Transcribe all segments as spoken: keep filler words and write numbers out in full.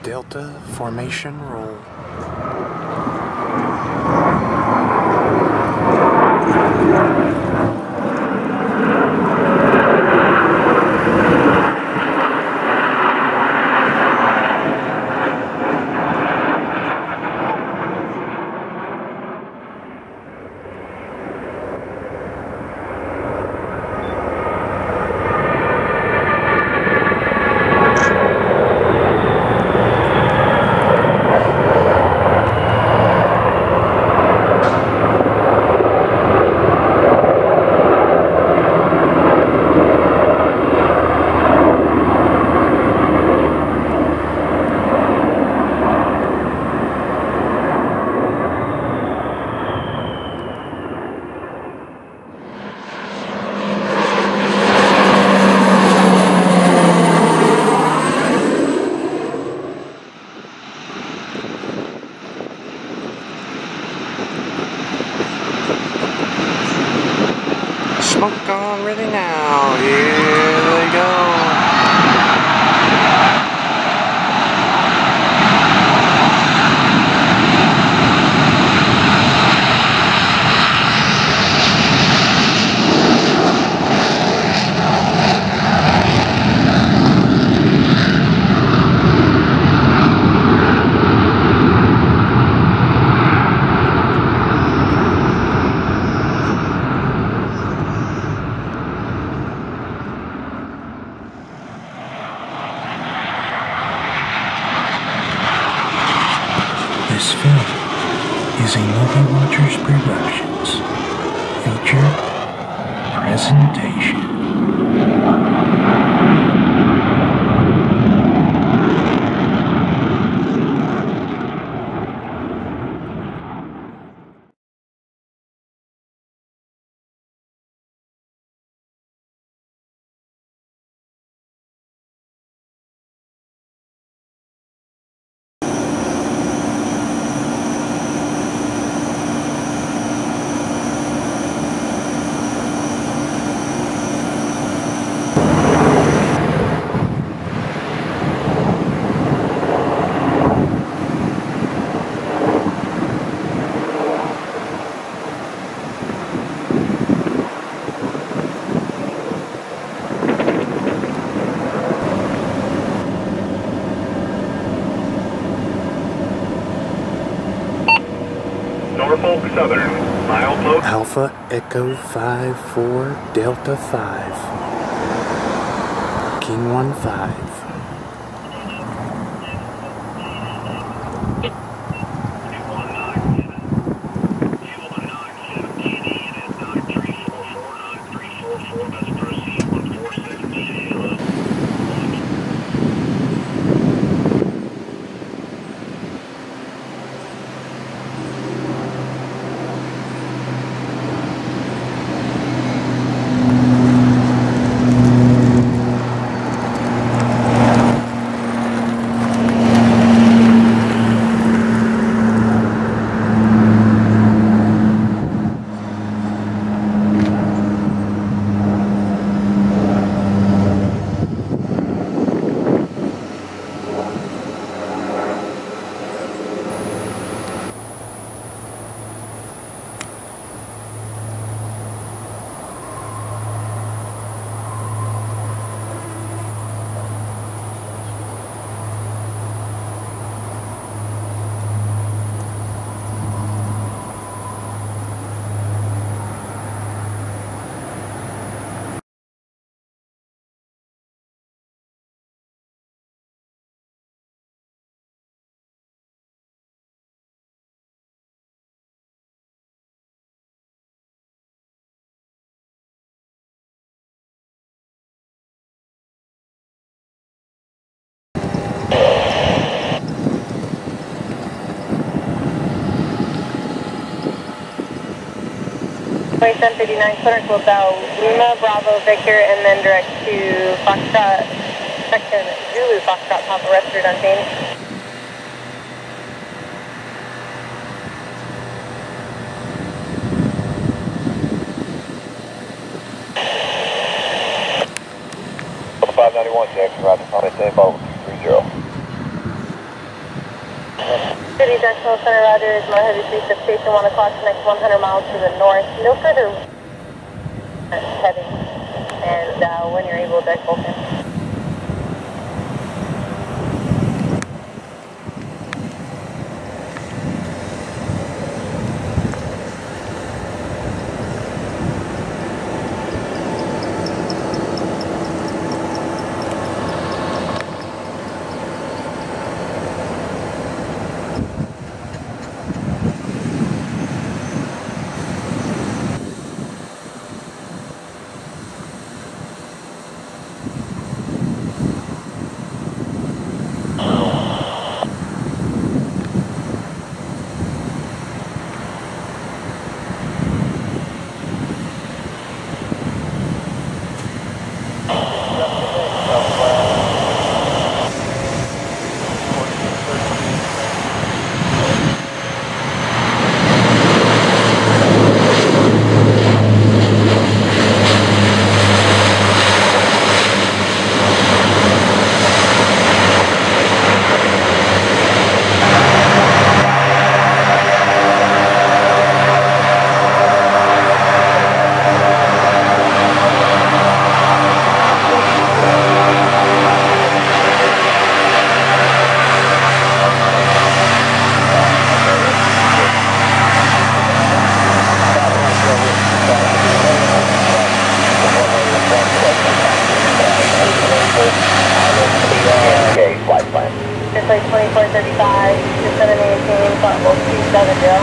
Delta formation roll. Smoke on ready now. Here they go. This film is a Movie Watchers Productions feature presentation. Norfolk Southern, milepost Alpha Echo five four Delta five. King one five. twenty-seven fifty-nine, clearance will dial Lima, Bravo, Victor, and then direct to Foxtrot, section Zulu, Foxtrot, Papa, Rescued Untamed. five ninety-one, Jackson, Roger, Sunday, same over, three zero. Jacksonville Center, Roger, is more heavy police at station one o'clock, next one hundred miles to the north. No further heading. And uh, when you're able, deck bolt in. twenty-four thirty-five, descend and maintain, level two seven zero.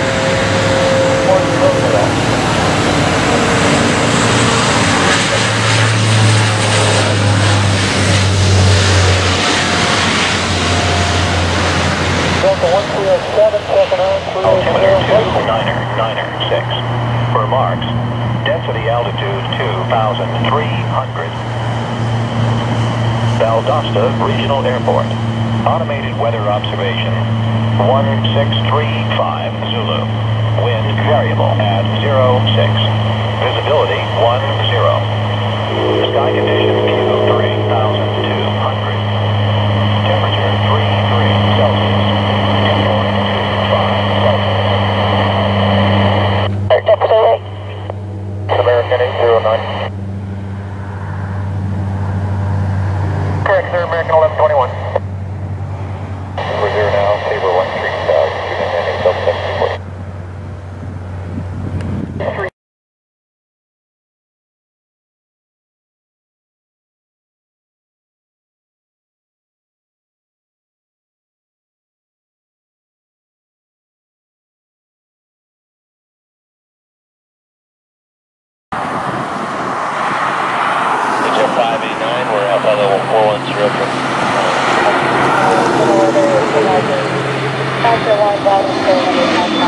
Altimeter two, niner, niner, six. For marks, density altitude two thousand three hundred. Valdosta Regional Airport. Automated weather observation, one six three five Zulu. Wind variable at zero six. Visibility one zero. Sky condition Q three thousand two hundred. Temperature three three Celsius. Dew point two five Celsius. American eight zero nine. Correct, sir. American eleven twenty-one. We're here now, Sabre one three, uh, shooting an eight double seven two four. five eight nine, we're up at level four one zero. After one thousand four hundred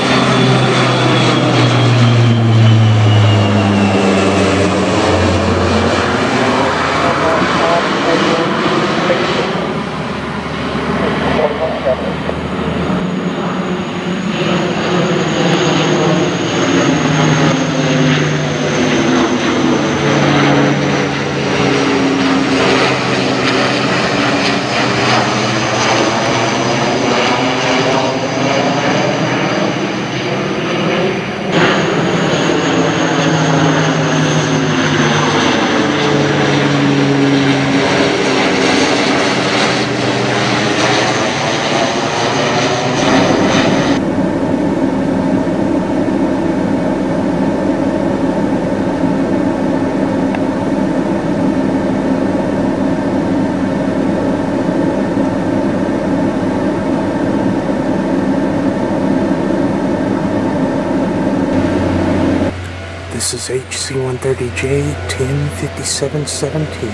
This is H C one thirty J ten fifty-seven seventeen,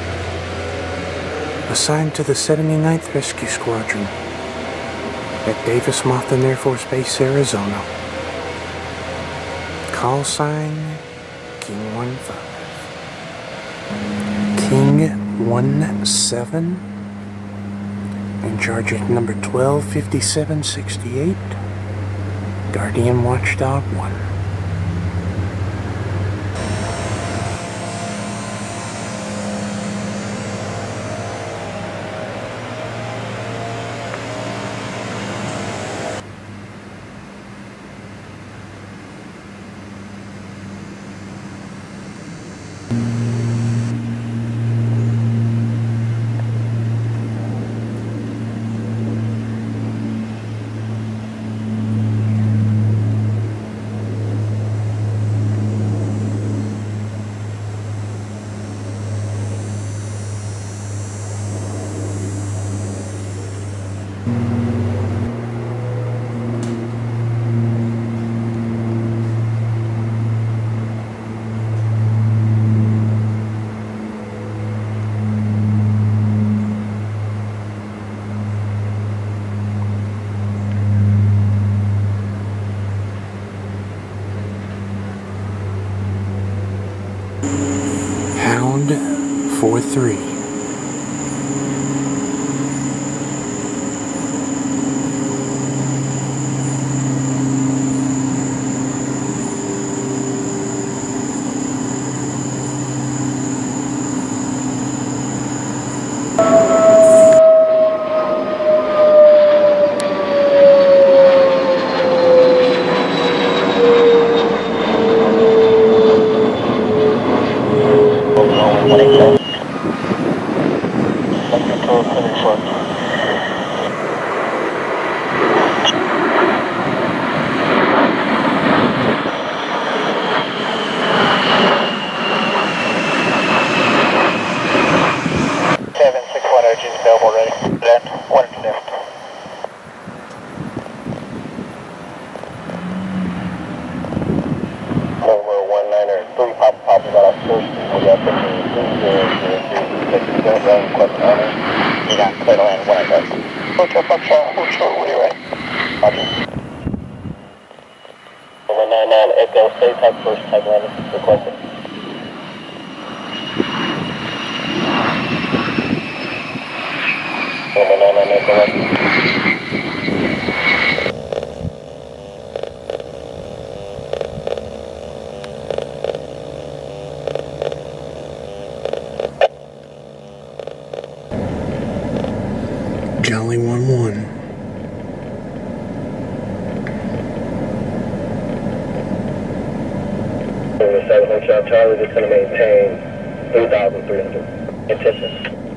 assigned to the seventy-ninth Rescue Squadron at Davis-Monthan Air Force Base, Arizona. Call sign King one five. King one seven, in charge of number twelve fifty-seven sixty-eight, Guardian Watchdog one. seven six one zero, G's available, ready. Left, one left. Over one niner, three pop pop about our first. We got fifteen three zero zero three six seven one question honor. You got clear to land one eight left. Hotel Foxtrot, Hotel, when you're ready. Roger. one nine nine Echo, stay type first, type landing, requested. one nine nine Echo, ready. Jolly one one. seven Hotel Charlie, just going to maintain three thousand three hundred. Intention.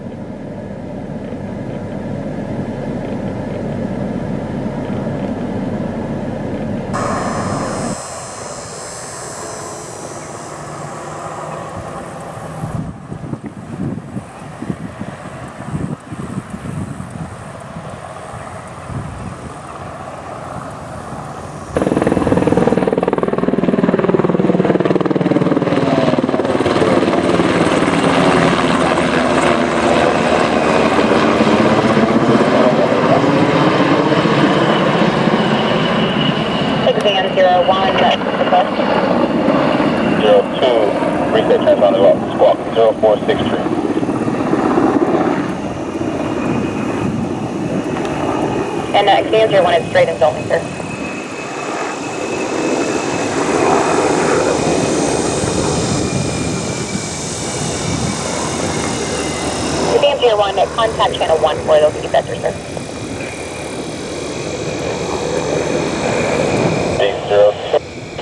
zero one, request. zero two, reset transponder lock, squawk, zero four six three. And uh, command zero one is straight and only, sir. Command zero one, contact channel one for those vectors, sir. Zero two.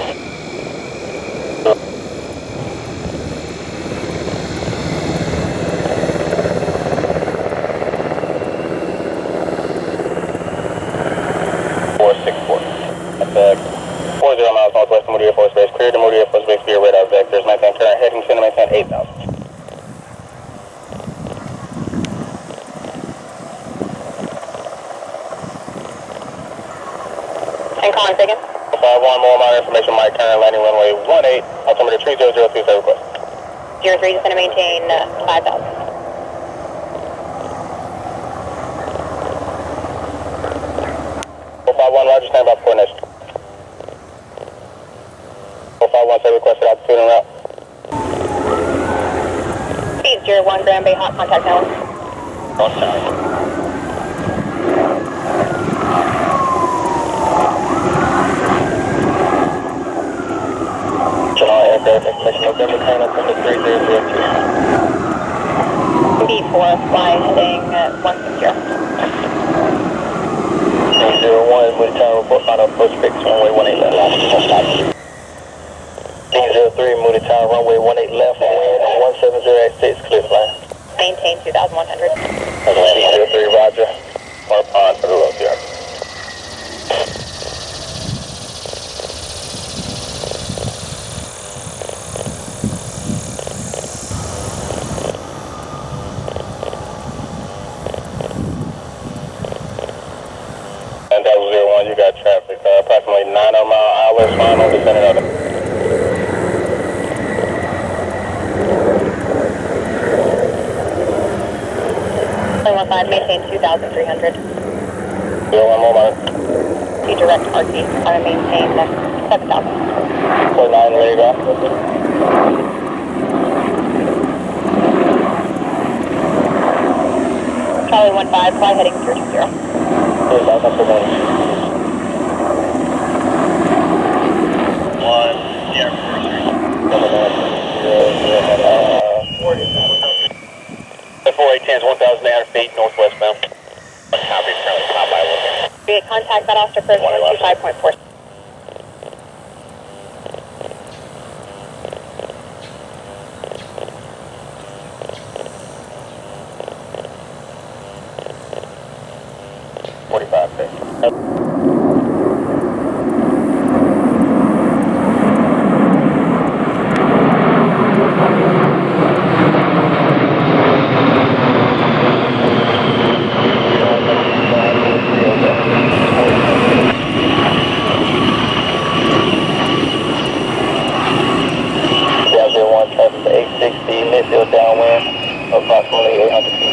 Four six four. That's uh, four zero miles northwest of Moody Air Force Base. Clear to Moody Air Force Base via radar vectors. Maintain current heading. Center maintain eight thousand. And calling second. five one, more minor information, Mike, current landing runway one eight, altimeter three zero zero two, say request. zero three, just going to maintain uh, five thousand. four five one, Roger, stand by for coordination. four five one, say requested altitude and route. Speed zero one, Grand Bay, hot contact now. On time. July aircraft, expectation November ten, altimeter three zero zero two. B four, fly heading uh, one six zero. zero one, Moody Tower, report final approach fix, runway one eight left. zero three, Moody Tower, runway one eight left, wind one seven zero eight six, clear to fly. Maintain two thousand one hundred. zero three, Roger. Or pond for the low yard. And that was zero one, you got traffic, uh, approximately nine hundred mile hours, final descending of it. one five, maintain two thousand three hundred. zero one, more minute. Be direct R T, I maintain uh, seven thousand. point nine, ready to go. Charlie one five, fly heading zero two zero. One, yeah, four eight ten is one thousand eight hundred feet northwest bound. Copy, currently top by looking. Be contact that officer first one two five point four. forty-five, six. eight sixty, midfield downwind, approximately eight hundred feet.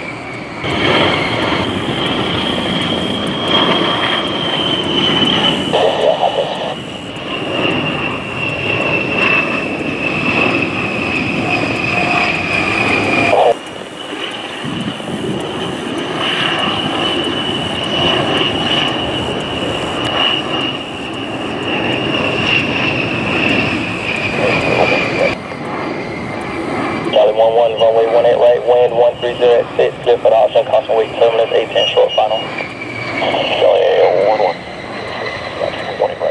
Runway one eight right, wind one three zero at six, clear for the option, constant weight, terminus eight ten, short final. Charlie A one one. one eight right.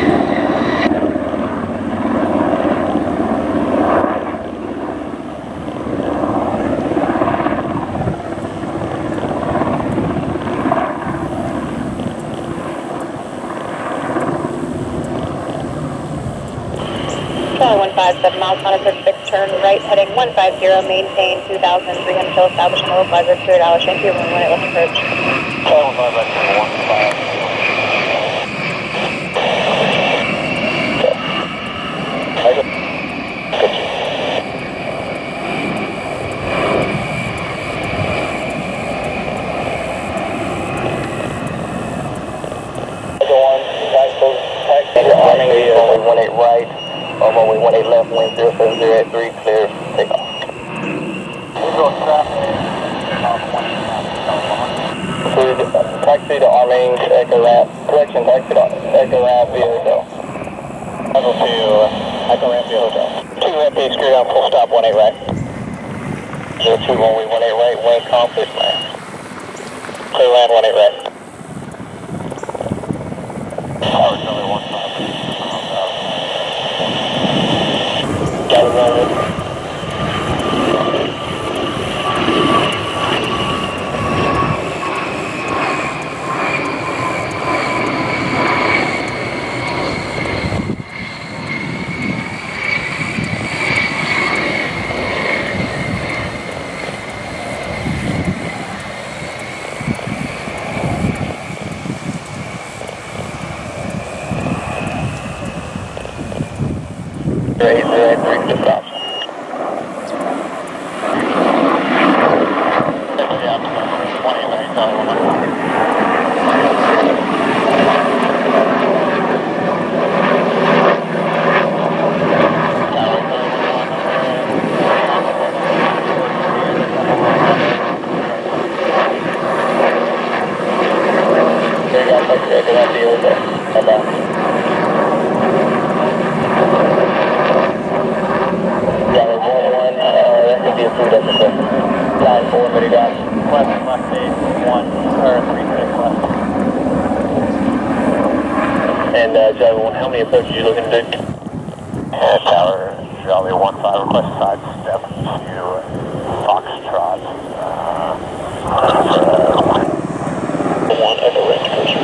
one five seven miles, one hundred six, turn right, heading one five zero, maintain two thousand three hundred kill, establish low flight, Spirit Alice, thank you, when it left approach. one five right, one five. Taxi to Army, one eight right. On runway one eight left, wind zero seven zero at three, clear, take off. Taxi to Arming, Echo Ramp, correction, taxi to Echo Ramp via hotel. Echo to Echo Ramp via hotel. two M P, screw down, full stop, one eight right. zero two, runway one eight right, wind calm, please land. Clear land, one eight right. Power, Charlie one five. Got it, runway. eight zero three, just stop. And uh, Java, how many approaches are you looking to do? Yeah, Tower, Charlie one five, request side step to Foxtrot. Uh, uh, one Echo Range cruiser.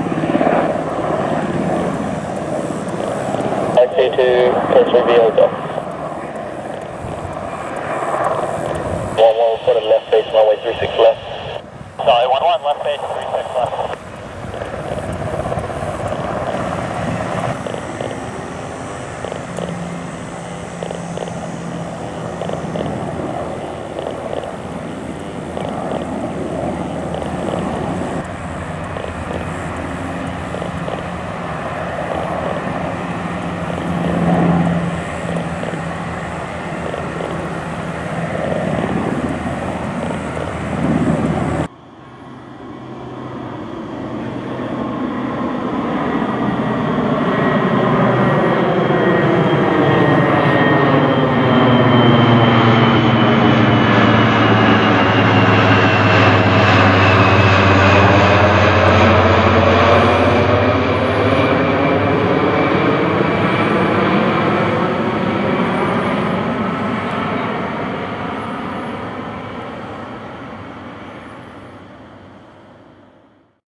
Taxi to Cursor via hotel. one one, we'll put a left base, runway three six left. Charlie one one, left base, three six left.